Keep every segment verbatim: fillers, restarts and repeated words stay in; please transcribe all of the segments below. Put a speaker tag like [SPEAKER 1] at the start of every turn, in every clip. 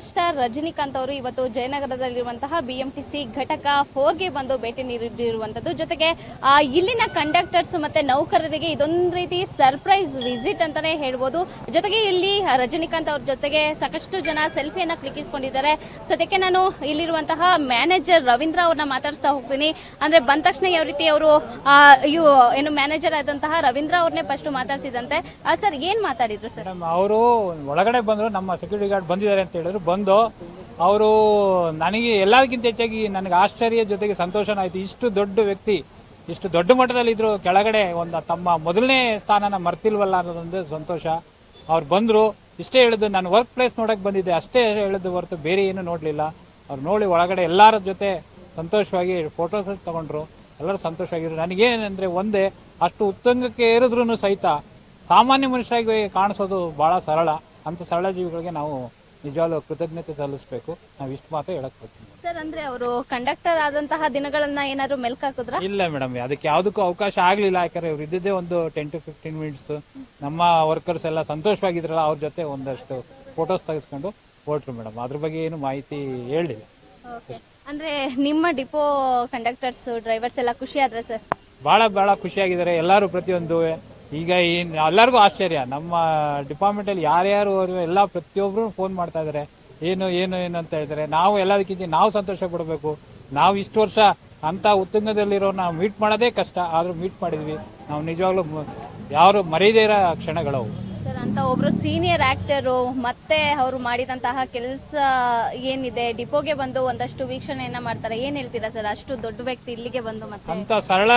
[SPEAKER 1] Super star Rajinikanth ಅವರು ಇವತ್ತು ಜಯನಗರದಲ್ಲಿರುವಂತಹ BMTC ಘಟಕ ಫೋರ್ಗೆ ಬಂದು ಭೇಟಿ ನೀಡಿರುವಂತದ್ದು. ಜೊತೆಗೆ ಇಲ್ಲಿನ ಕಂಡಕ್ಟರ್ಸ್ ಮತ್ತೆ ನೌಕರರಿಗೆ ಇದೊಂದು ರೀತಿ ಸರ್ಪ್ರೈಸ್ ವಿಸಿಟ್ ಅಂತಾನೆ ಹೇಳ್ಬೋದು. ಜೊತೆಗೆ ಇಲ್ಲಿ ರಜನಿಕಾಂತ್ ಅವ್ರ ಜೊತೆಗೆ ಸಾಕಷ್ಟು ಜನ ಸೆಲ್ಫಿಯನ್ನ ಕ್ಲಿಕ್ಕಿಸಿಕೊಂಡಿದ್ದಾರೆ. ಸದ್ಯಕ್ಕೆ ನಾನು ಇಲ್ಲಿರುವಂತಹ ಮ್ಯಾನೇಜರ್ ರವೀಂದ್ರ ಅವ್ರನ್ನ ಮಾತಾಡಿಸ್ತಾ ಹೋಗ್ತೀನಿ. ಅಂದ್ರೆ ಬಂದ ತಕ್ಷಣ ಯಾವ ರೀತಿ ಅವರು ಇವು ಏನು ಮ್ಯಾನೇಜರ್ ಆದಂತಹ ರವೀಂದ್ರ ಅವ್ರನ್ನೇ ಫಸ್ಟ್ ಮಾತಾಡ್ಸಿದಂತೆ. ಸರ್ ಏನ್ ಮಾತಾಡಿದ್ರು ಸರ್?
[SPEAKER 2] ಅವರು ಒಳಗಡೆ ಬಂದ್ರು, ನಮ್ಮ ಸೆಕ್ಯೂರಿಟಿ ಗಾರ್ಡ್ ಬಂದಿದ್ದಾರೆ ಅಂತ ಹೇಳಿದ್ರು. ಬಂದು ಅವರು ನನಗೆ ಎಲ್ಲದಕ್ಕಿಂತ ಹೆಚ್ಚಾಗಿ ನನಗೆ ಆಶ್ಚರ್ಯ ಜೊತೆಗೆ ಸಂತೋಷನಾಯಿತು. ಇಷ್ಟು ದೊಡ್ಡ ವ್ಯಕ್ತಿ ಇಷ್ಟು ದೊಡ್ಡ ಮಟ್ಟದಲ್ಲಿ ಇದ್ರು, ಕೆಳಗಡೆ ಒಂದು ತಮ್ಮ ಮೊದಲನೇ ಸ್ಥಾನನ ಮರ್ತಿಲ್ವಲ್ಲ ಅನ್ನೋದೊಂದು ಸಂತೋಷ. ಅವ್ರು ಬಂದ್ರು, ಇಷ್ಟೇ ಹೇಳಿದ್ದು ನಾನು ವರ್ಕ್ ಪ್ಲೇಸ್ ನೋಡಕ್ ಬಂದಿದ್ದೆ ಅಷ್ಟೇ ಹೇಳಿದ್ದು ಹೊರತು ಬೇರೆ ಏನು ನೋಡ್ಲಿಲ್ಲ. ಅವ್ರು ನೋಡಿ ಒಳಗಡೆ ಎಲ್ಲರ ಜೊತೆ ಸಂತೋಷವಾಗಿ ಫೋಟೋಸ್ ತಗೊಂಡ್ರು, ಎಲ್ಲರೂ ಸಂತೋಷವಾಗಿದ್ರು. ನನಗೇನಂದ್ರೆ ಒಂದೇ, ಅಷ್ಟು ಉತ್ತುಂಗಕ್ಕೆ ಏರಿದ್ರು ಸಹಿತ ಸಾಮಾನ್ಯ ಮನುಷ್ಯರಾಗಿ ಕಾಣಿಸೋದು ಬಹಳ ಸರಳ. ಅಂತ ಸರಳ ಜೀವಿಗಳಿಗೆ ನಾವು ನಿಜವಾಗ್ಲೂ ಕೃತಜ್ಞತೆ ಸಲ್ಲಿಸಬೇಕು. ನಾವು ಇಷ್ಟು ಮಾತ್ರ ಹೇಳಕ್ ಬರ್ತೀವಿ
[SPEAKER 1] ಸರ್. ಅಂದ್ರೆ ಅವರು ಕಂಡಕ್ಟರ್ ಆದಂತಹ ದಿನಗಳನ್ನ ಏನಾದ್ರು ಮೆಲ್ಕ್ ಹಾಕಿದ್ರ?
[SPEAKER 2] ಇಲ್ಲ ಮೇಡಮ್, ಅದಕ್ಕೆ ಯಾವ್ದಕ್ಕೂ ಅವಕಾಶ ಆಗ್ಲಿಲ್ಲ. ಯಾಕಂದ್ರೆ ಇವ್ರು ಇದ್ದಿದ್ದೇ ಒಂದು ಟೆನ್ ಟು ಫಿಫ್ಟೀನ್ ಮಿನಿಟ್ಸ್. ನಮ್ಮ ವರ್ಕರ್ಸ್ ಎಲ್ಲ ಸಂತೋಷವಾಗಿದ್ರಲ್ಲ, ಅವ್ರ ಜೊತೆ ಒಂದಷ್ಟು ಫೋಟೋಸ್ ತೆಗೆಸ್ಕೊಂಡು ಹೊರಟ್ರು ಮೇಡಮ್. ಅದ್ರ ಬಗ್ಗೆ ಏನು ಮಾಹಿತಿ ಹೇಳಿಲ್ಲ.
[SPEAKER 1] ಅಂದ್ರೆ ನಿಮ್ಮ ಡಿಪೋ ಕಂಡಕ್ಟರ್ಸ್ ಡ್ರೈವರ್ಸ್ ಎಲ್ಲ ಖುಷಿ ಆದ್ರೆ ಸರ್?
[SPEAKER 2] ಬಹಳ ಬಹಳ ಖುಷಿಯಾಗಿದ್ದಾರೆ ಎಲ್ಲರೂ. ಪ್ರತಿಯೊಂದು ಈಗ ಏನ್ ಎಲ್ಲರಿಗೂ ಆಶ್ಚರ್ಯ, ನಮ್ಮ ಡಿಪಾರ್ಟ್ಮೆಂಟ್ ಅಲ್ಲಿ ಯಾರ್ಯಾರು ಎಲ್ಲ ಪ್ರತಿಯೊಬ್ರು ಫೋನ್ ಮಾಡ್ತಾ ಇದಾರೆ, ಏನು ಏನು ಏನು ಅಂತ ಹೇಳ್ತಾರೆ. ನಾವು ಎಲ್ಲದಕ್ಕಿಂತ ನಾವು ಸಂತೋಷ ಪಡಬೇಕು. ನಾವು ಇಷ್ಟು ವರ್ಷ ಅಂತ ಉತ್ತುಂಗದಲ್ಲಿರೋ ನಾವು ಮೀಟ್ ಮಾಡೋದೇ ಕಷ್ಟ, ಆದ್ರೂ ಮೀಟ್ ಮಾಡಿದ್ವಿ. ನಾವು ನಿಜವಾಗ್ಲೂ ಯಾರು ಮರೆಯದೇ ಇರೋ ಕ್ಷಣಗಳವು
[SPEAKER 1] ಸರ್. ಅಂತ ಒಬ್ರು ಸೀನಿಯರ್ ಆಕ್ಟರು ಮತ್ತೆ ಅವರು ಮಾಡಿದಂತಹ ಕೆಲಸ ಏನಿದೆ, ಡಿಪೋಗೆ ಬಂದು ಒಂದಷ್ಟು ವೀಕ್ಷಣೆಯನ್ನ ಮಾಡ್ತಾರೆ, ಏನ್ ಹೇಳ್ತೀರಾ ಸರ್? ಅಷ್ಟು ದೊಡ್ಡ ವ್ಯಕ್ತಿ ಇಲ್ಲಿಗೆ ಬಂದು ಮತ್ತೆ
[SPEAKER 2] ಅಂತ ಸರಳ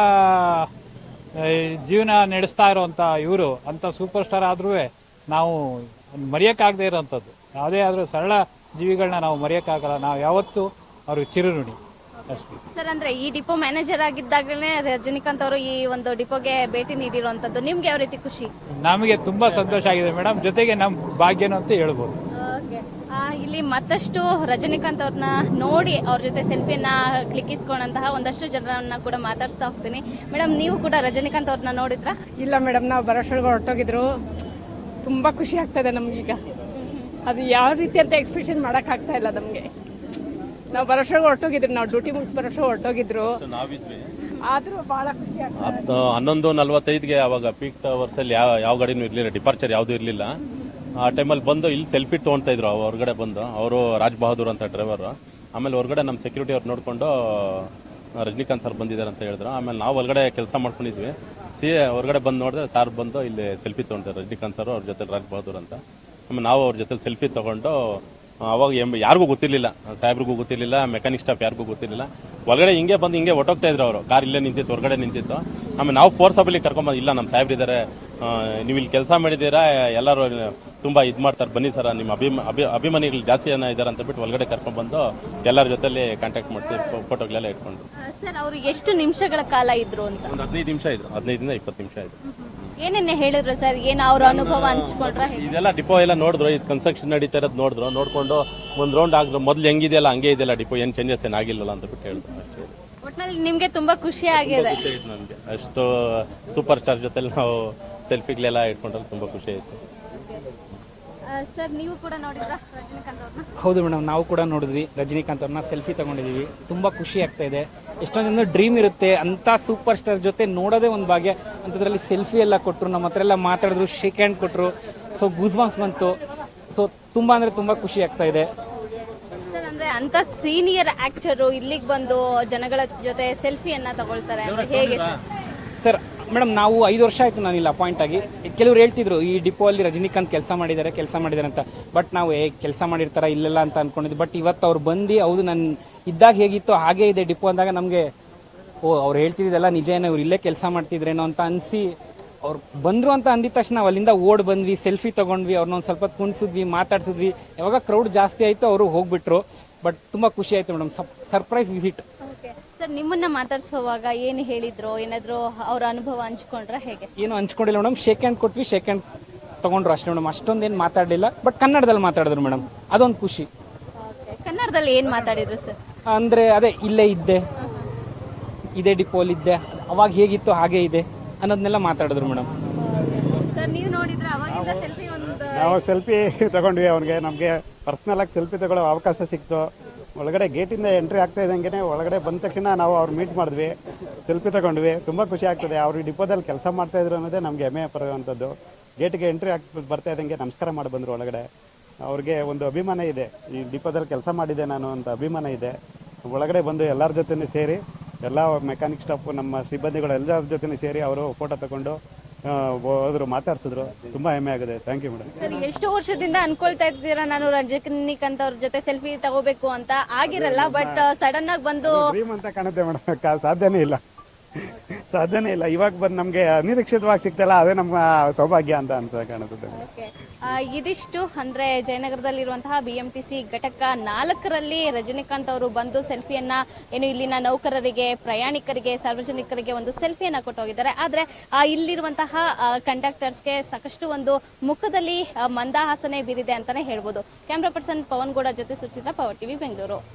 [SPEAKER 2] ಜೀವನ ನಡೆಸ್ತಾ ಇರೋಂಥ ಇವರು ಅಂತ ಸೂಪರ್ ಸ್ಟಾರ್ ಆದ್ರೂ ನಾವು ಮರೆಯೋಕ್ಕಾಗದೇ ಇರೋಂಥದ್ದು. ಯಾವುದೇ ಆದ್ರೂ ಸರಳ ಜೀವಿಗಳನ್ನ ನಾವು ಮರೆಯೋಕ್ಕಾಗಲ್ಲ. ನಾವು ಯಾವತ್ತೂ ಅವ್ರಿಗೆ ಚಿರಋಣಿ ಅಷ್ಟೇ
[SPEAKER 1] ಸರ್. ಅಂದ್ರೆ ಈ ಡಿಪೋ ಮ್ಯಾನೇಜರ್ ಆಗಿದ್ದಾಗಲೇ ರಜನಿಕಾಂತ್ ಅವರು ಈ ಒಂದು ಡಿಪೋಗೆ ಭೇಟಿ ನೀಡಿರುವಂತದ್ದು, ನಿಮ್ಗೆ ಯಾವ ರೀತಿ ಖುಷಿ?
[SPEAKER 2] ನಮಗೆ ತುಂಬಾ ಸಂತೋಷ ಆಗಿದೆ ಮೇಡಮ್. ಜೊತೆಗೆ ನಮ್ಮ ಭಾಗ್ಯನೂ ಅಂತ ಹೇಳ್ಬೋದು.
[SPEAKER 1] ಇಲ್ಲಿ ಮತ್ತಷ್ಟು ರಜನಿಕಾಂತ್ ಅವ್ರನ್ನ ನೋಡಿ ಅವ್ರ ಜೊತೆ ಸೆಲ್ಫಿಯನ್ನ ಕ್ಲಿಕ್ಕಿಸ್ಕೊಂಡಂತಹ ಒಂದಷ್ಟು ಜನರನ್ನ ಕೂಡ ಮಾತಾಡ್ಸ್ತಾ ಹೋಗ್ತೀನಿ. ಮೇಡಮ್, ನೀವು ಕೂಡ ರಜನಿಕಾಂತ್ ಅವ್ರನ್ನ ನೋಡಿದ್ರ?
[SPEAKER 3] ಇಲ್ಲ ಮೇಡಮ್, ನಾವು ಬರೋಷ್ರೊಳಗೆ ಹೊರಟೋಗಿದ್ರು. ತುಂಬಾ ಖುಷಿ ಆಗ್ತದೆ ನಮ್ಗೀಗ. ಅದು ಯಾವ ರೀತಿ ಅಂತ ಎಕ್ಸ್ಪ್ರೆಷನ್ ಮಾಡಕ್ ಆಗ್ತಾ ಇಲ್ಲ ನಮ್ಗೆ. ನಾವು ಬರೋಷ್ರೊಳಗೆ ಹೊರಟೋಗಿದ್ರು, ನಾವು ಡ್ಯೂಟಿ ಮುಗಿಸಿ ಬರೋಷ್ರೊಳಗೆ ಹೊರಟೋಗಿದ್ರು. ಆದ್ರೂ ಬಹಳ ಖುಷಿ ಆಗ್ತದೆ.
[SPEAKER 4] ಹನ್ನೊಂದು ನಲ್ವತ್ತೈದ್ಗೆ ಅವಾಗ ಪೀಕ್ ಅವರ್ಸ್ ಅಲ್ಲಿ ಯಾವ ಯಾವ ಗಾಡಿನೂ ಇರ್ಲಿಲ್ಲ, ಡಿಪಾರ್ಚರ್ ಯಾವ್ದು ಇರ್ಲಿಲ್ಲ. ಆ ಟೈಮಲ್ಲಿ ಬಂದು ಇಲ್ಲಿ ಸೆಲ್ಫಿ ತೊಗೊಳ್ತಾ ಇದ್ರು ಹೊರಗಡೆ ಬಂದು. ಅವರು ರಾಜ್ ಬಹದ್ದೂರ್ ಅಂತ ಡ್ರೈವರ್. ಆಮೇಲೆ ಹೊರಗಡೆ ನಮ್ಮ ಸೆಕ್ಯೂರಿಟಿ ಅವ್ರು ನೋಡ್ಕೊಂಡು ರಜನಿಕಾಂತ್ ಸರ್ ಬಂದಿದ್ದಾರೆ ಅಂತ ಹೇಳಿದ್ರು. ಆಮೇಲೆ ನಾವು ಹೊರಗಡೆ ಕೆಲಸ ಮಾಡ್ಕೊಂಡಿದ್ವಿ. ಸಿ ಹೊರಗಡೆ ಬಂದು ನೋಡಿದ್ರೆ ಸಾರ್ ಬಂದು ಇಲ್ಲಿ ಸೆಲ್ಫಿ ತೊಗೊಂತಾರೆ, ರಜನಿಕಾಂತ್ ಸರ್ ಅವ್ರ ಜೊತೆ ರಾಜ್ ಬಹದ್ದೂರ್ ಅಂತ. ಆಮೇಲೆ ನಾವು ಅವ್ರ ಜೊತೆ ಸೆಲ್ಫಿ ತಗೊಂಡು ಅವಾಗ ಯಾರಿಗೂ ಗೊತ್ತಿರಲಿಲ್ಲ, ಸಾಹೇಬ್ರಿಗೂ ಗೊತ್ತಿರಲಿಲ್ಲ, ಮೆಕ್ಯಾನಿಕ್ ಸ್ಟಾಫ್ ಯಾರಿಗೂ ಗೊತ್ತಿರಲಿಲ್ಲ. ಹೊರಗಡೆ ಹಿಂಗೆ ಬಂದು ಹಿಂಗೆ ಹೊಟ್ಟೋಗ್ತಾ ಇದ್ರು ಅವರು. ಕಾರ್ ಇಲ್ಲೇ ನಿಂತಿತ್ತು, ಹೊರಗಡೆ ನಿಂತಿತ್ತು. ಆಮೇಲೆ ನಾವು ಫೋರ್ಸಬಲಿ ಕರ್ಕೊಂಬಂದು, ಇಲ್ಲ ನಮ್ಮ ಸಾಹೇಬ್ರಿದ್ದಾರೆ, ನೀವು ಇಲ್ಲಿ ಕೆಲಸ ಮಾಡಿದ್ದೀರಾ, ಎಲ್ಲರೂ ತುಂಬ ಇದು ಮಾಡ್ತಾರೆ, ಬನ್ನಿ ಸರ್, ನಿಮ್ಮ ಅಭಿಮ ಅಭಿ ಅಭಿಮಾನಿಗಳು ಜಾಸ್ತಿ ಜನ ಇದ್ದಾರೆ ಅಂತ ಬಿಟ್ಟು ಒಳಗಡೆ ಕರ್ಕೊಂಡ್ಬಂದು ಎಲ್ಲರ ಜೊತೆಲಿ ಕಾಂಟ್ಯಾಕ್ಟ್ ಮಾಡ್ತೀವಿ, ಫೋಟೋಗಳೆಲ್ಲ ಇಟ್ಕೊಂಡು.
[SPEAKER 1] ಸರ್, ಅವರು ಎಷ್ಟು ನಿಮಿಷಗಳ ಕಾಲ ಇದ್ರು ಅಂತ?
[SPEAKER 4] ಒಂದು ಹದಿನೈದು ನಿಮಿಷ ಇದ್ರು, ಹದಿನೈದರಿಂದ ಇಪ್ಪತ್ತು ನಿಮಿಷ ಇದ್ರು.
[SPEAKER 1] ಏನೇನೆ ಹೇಳಿದ್ರು ಸರ್? ಏನು ಅವ್ರ ಅನುಭವ ಹಂಚ್ಕೊಂಡ್ರ?
[SPEAKER 4] ಇದೆಲ್ಲ ಡಿಪೋ ಎಲ್ಲ ನೋಡಿದ್ರು, ಇದು ಕನ್ಸ್ಟ್ರಕ್ಷನ್ ನಡೀತಾ ಇರೋದು ನೋಡಿದ್ರು. ನೋಡ್ಕೊಂಡು ಒಂದು ರೌಂಡ್ ಆಗಿದ್ರು, ಮೊದಲು ಹೆಂಗಿದೆಯಲ್ಲ ಹಂಗೆ ಇದೆಯಲ್ಲ ಡಿಪೋ, ಏನು ಚೇಂಜಸ್ ಏನಾಗಿಲ್ಲ ಅಂತ ಬಿಟ್ಟು ಹೇಳಿದ್ರು ಅಷ್ಟೇ.
[SPEAKER 1] ಒಟ್ಟಿನಲ್ಲಿ ನಿಮ್ಗೆ ತುಂಬಾ ಖುಷಿ ಆಗಿದೆ?
[SPEAKER 4] ನಮಗೆ ಅಷ್ಟು ಸೂಪರ್ ಸ್ಟಾರ್ ಜೊತೆ ನಾವು ಸೆಲ್ಫಿಗಳೆಲ್ಲ ಇಟ್ಕೊಂಡ್ರೆ ತುಂಬಾ ಖುಷಿ ಆಯ್ತು.
[SPEAKER 1] ಸರ್, ನೀವು ಕೂಡ ನೋಡಿದ್ರಾ ರಜನಿಕಾಂತ್ ಅವ್ರನ್ನ?
[SPEAKER 5] ಹೌದು ಮೇಡಮ್, ನಾವು ಕೂಡ ನೋಡಿದ್ವಿ ರಜನಿಕಾಂತ್ ಅವ್ರನ್ನ, ಸೆಲ್ಫಿ ತಗೊಂಡಿದ್ದೀವಿ. ತುಂಬ ಖುಷಿ ಆಗ್ತಾ ಇದೆ. ಎಷ್ಟೊಂದು ಡ್ರೀಮ್ ಇರುತ್ತೆ ಅಂಥ ಸೂಪರ್ ಸ್ಟಾರ್ ಜೊತೆ ನೋಡೋದೇ ಒಂದು ಭಾಗ್ಯ. ಅಂಥದ್ರಲ್ಲಿ ಸೆಲ್ಫಿ ಎಲ್ಲ ಕೊಟ್ಟರು, ನಮ್ಮ ಹತ್ರ ಎಲ್ಲ ಮಾತಾಡಿದ್ರು, ಶೇಕ್ ಹ್ಯಾಂಡ್ ಕೊಟ್ಟರು. ಸೊ ಗೂಸ್ ಬಾಂಬ್ಸ್ ಬಂತು. ಸೊ ತುಂಬ ಅಂದರೆ ತುಂಬ ಖುಷಿ ಆಗ್ತಾ ಇದೆ.
[SPEAKER 1] ಸರ್, ಅಂದರೆ ಅಂಥ ಸೀನಿಯರ್ ಆ್ಯಕ್ಟರು ಇಲ್ಲಿಗೆ ಬಂದು ಜನಗಳ ಜೊತೆ ಸೆಲ್ಫಿಯನ್ನು ತಗೊಳ್ತಾರೆ ಅಂದರೆ ಹೇಗೆ
[SPEAKER 5] ಸರ್? ಮೇಡಮ್, ನಾವು ಐದು ವರ್ಷ ಆಯಿತು ನಾನಿಲ್ಲಿ ಅಪಾಯಿಂಟ್ ಆಗಿ. ಕೆಲವರು ಹೇಳ್ತಿದ್ರು ಈ ಡಿಪೋ ಅಲ್ಲಿ ರಜನಿಕಾಂತ್ ಕೆಲಸ ಮಾಡಿದ್ದಾರೆ ಕೆಲಸ ಮಾಡಿದ್ದಾರೆ ಅಂತ. ಬಟ್ ನಾವು ಏ ಕೆಲಸ ಮಾಡಿರ್ತಾರ ಇಲ್ಲೆಲ್ಲ ಅಂತ ಅಂದ್ಕೊಂಡಿದ್ವಿ. ಬಟ್ ಇವತ್ತು ಅವ್ರು ಬಂದು ಹೌದು ನಾನು ಇದ್ದಾಗ ಹೇಗಿತ್ತು ಹಾಗೇ ಇದೆ ಡಿಪೋ ಅಂದಾಗ ನಮಗೆ ಓ ಅವ್ರು ಹೇಳ್ತಿದ್ದೆಲ್ಲ ನಿಜೇನೋ, ಇವ್ರು ಇಲ್ಲೇ ಕೆಲಸ ಮಾಡ್ತಿದ್ರೇನೋ ಅಂತ ಅನಿಸಿ ಅವ್ರು ಬಂದರು ಅಂತ ಅಂದಿದ ತಕ್ಷಣ ನಾವು ಅಲ್ಲಿಂದ ಓಡ್ ಬಂದ್ವಿ, ಸೆಲ್ಫಿ ತೊಗೊಂಡ್ವಿ, ಅವ್ರನ್ನೊಂದು ಸ್ವಲ್ಪ ಕುಣಿಸಿದ್ವಿ, ಮಾತಾಡ್ಸಿದ್ವಿ. ಯಾವಾಗ ಕ್ರೌಡ್ ಜಾಸ್ತಿ ಆಯಿತು ಅವರು ಹೋಗ್ಬಿಟ್ರು. ಬಟ್ ತುಂಬ ಖುಷಿ ಆಯಿತು ಮೇಡಮ್, ಸರ್ಪ್ರೈಸ್ ವಿಸಿಟ್.
[SPEAKER 1] ಸರ್, ನಿಮ್ಮನ್ನ ಮಾತಾಡ್ಸೋವಾಗ ಏನು ಹೇಳಿದ್ರು? ಏನಾದರೂ ಅವರ ಅನುಭವ ಹಂಚ್ಕೊಂಡ್ರ ಹೇಗೆ?
[SPEAKER 5] ಏನು ಹಂಚ್ಕೊಂಡಿಲ್ಲ ಮೇಡಮ್, ಶೇಕ್ ಹ್ಯಾಂಡ್ ಕೊಟ್ವಿ, ಶೇಕ್ ಹ್ಯಾಂಡ್ ತೊಗೊಂಡ್ರು ಅಷ್ಟೇ ಮೇಡಮ್. ಅಷ್ಟೊಂದೇನು ಮಾತಾಡಲಿಲ್ಲ, ಬಟ್ ಕನ್ನಡದಲ್ಲಿ ಮಾತಾಡಿದ್ರು ಮೇಡಮ್, ಅದೊಂದು ಖುಷಿ.
[SPEAKER 1] ಕನ್ನಡದಲ್ಲಿ ಏನು ಮಾತಾಡಿದ್ರು ಸರ್?
[SPEAKER 5] ಅಂದರೆ ಅದೇ ಇಲ್ಲೇ ಇದ್ದೆ, ಇದೇ ಡಿಪೋಲಿ ಇದ್ದೆ, ಅವಾಗ ಹೇಗಿತ್ತು ಹಾಗೇ ಇದೆ ಅನ್ನೋದನ್ನೆಲ್ಲ ಮಾತಾಡಿದ್ರು ಮೇಡಮ್.
[SPEAKER 1] ಸರ್, ನೀವು ನೋಡಿದ್ರೆ ಅವಾಗಿಂದ ಸೆಲ್ಫಿ ಒಂದು
[SPEAKER 6] ನಾವು ಸೆಲ್ಫಿ ತಗೊಂಡ್ವಿ ಅವನಿಗೆ. ನಮಗೆ ಪರ್ಸ್ನಲ್ ಆಗಿ ಸೆಲ್ಫಿ ತಗೊಳ್ಳೋ ಅವಕಾಶ ಸಿಕ್ತು. ಒಳಗಡೆ ಗೇಟಿಂದ ಎಂಟ್ರಿ ಆಗ್ತಾ ಇದ್ದಂಗೆ ಒಳಗಡೆ ಬಂದ ತಕ್ಷಣ ನಾವು ಅವ್ರು ಮೀಟ್ ಮಾಡಿದ್ವಿ, ಸೆಲ್ಫಿ ತಗೊಂಡ್ವಿ. ತುಂಬ ಖುಷಿ ಆಗ್ತದೆ. ಅವರು ಡಿಪೋದಲ್ಲಿ ಕೆಲಸ ಮಾಡ್ತಾ ಇದ್ರು ಅನ್ನೋದೇ ನಮಗೆ ಹೆಮ್ಮೆ ಪಡುವಂಥದ್ದು. ಗೇಟ್ಗೆ ಎಂಟ್ರಿ ಆಗಿ ಬರ್ತಾ ಇದ್ದಂಗೆ ನಮಸ್ಕಾರ ಮಾಡಿ ಬಂದರು ಒಳಗಡೆ. ಅವ್ರಿಗೆ ಒಂದು ಅಭಿಮಾನ ಇದೆ, ಈ ಡಿಪೋದಲ್ಲಿ ಕೆಲಸ ಮಾಡಿದೆ ನಾನು ಅಂತ ಅಭಿಮಾನ ಇದೆ. ಒಳಗಡೆ ಬಂದು ಎಲ್ಲರ ಜೊತೆನೂ ಸೇರಿ, ಎಲ್ಲ ಮೆಕ್ಯಾನಿಕ್ ಸ್ಟಾಫ್ ನಮ್ಮ ಸಿಬ್ಬಂದಿಗಳು ಎಲ್ಲರ ಜೊತೆನೂ ಸೇರಿ ಅವರು ಫೋಟೋ ತಗೊಂಡು ಹೋದ್ರು, ಮಾತಾಡ್ಸಿದ್ರು. ತುಂಬಾ ಹೆಮ್ಮೆ ಆಗಿದೆ. Thank you madam.
[SPEAKER 1] ಸರ್, ಎಷ್ಟು ವರ್ಷದಿಂದ ಅನ್ಕೊಳ್ತಾ ಇದ್ದೀರಾ ನಾನು ರಜನಿಕಾಂತ್ ಅವ್ರ ಜೊತೆ ಸೆಲ್ಫಿ ತಗೋಬೇಕು ಅಂತ? ಆಗಿರಲ್ಲ, ಬಟ್ ಸಡನ್ ಆಗಿ ಬಂದು
[SPEAKER 6] ಡ್ರೀಮ್ ಅಂತ ಕಾಣುತ್ತೆ ಮೇಡಮ್. ಸಾಧ್ಯನೇ ಇಲ್ಲ, ಸಾಧ್ಯನೇ ಇಲ್ಲ. ಇವಾಗ ಬಂದು ನಮಗೆ ಅನಿರೀಕ್ಷಿತವಾಗಿ ಸಿಗ್ತಲ್ಲ, ಅದೇ ನಮ್ಮ ಸೌಭಾಗ್ಯ ಅಂತ ಅಂತ ಕಾಣುತ್ತದೆ.
[SPEAKER 1] ಇದಿಷ್ಟು ಅಂದ್ರೆ ಜಯನಗರದಲ್ಲಿರುವಂತಹ ಬಿ ಎಂ ಟಿ ಸಿ ಘಟಕ ನಾಲ್ಕರಲ್ಲಿ ರಜನಿಕಾಂತ್ ಅವರು ಬಂದು ಸೆಲ್ಫಿಯನ್ನ ಏನು ಇಲ್ಲಿನ ನೌಕರರಿಗೆ, ಪ್ರಯಾಣಿಕರಿಗೆ, ಸಾರ್ವಜನಿಕರಿಗೆ ಒಂದು ಸೆಲ್ಫಿಯನ್ನ ಕೊಟ್ಟು ಹೋಗಿದ್ದಾರೆ. ಆದ್ರೆ ಇಲ್ಲಿರುವಂತಹ ಕಂಡಕ್ಟರ್ಸ್ಗೆ ಸಾಕಷ್ಟು ಒಂದು ಮುಖದಲ್ಲಿ ಮಂದಹಾಸನೆ ಬೀರಿದೆ ಅಂತಾನೆ ಹೇಳ್ಬೋದು. ಕ್ಯಾಮ್ರಾ ಪರ್ಸನ್ ಪವನ್ ಗೌಡ ಜೊತೆ ಸುಚಿತ್ರಾ, ಪವರ್ ಟಿವಿ ಬೆಂಗಳೂರು.